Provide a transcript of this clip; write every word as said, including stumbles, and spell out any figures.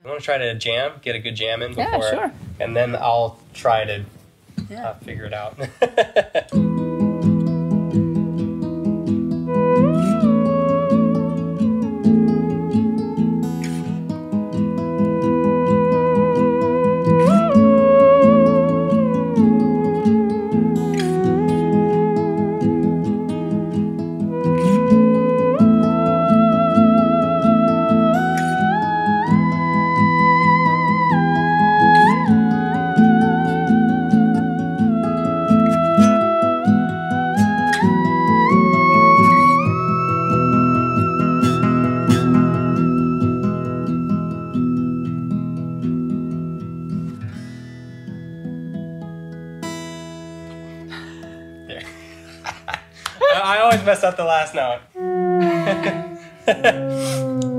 I want to try to jam, get a good jam in before, Yeah, sure. and then I'll try to Yeah. uh, figure it out. There. I always mess up the last note.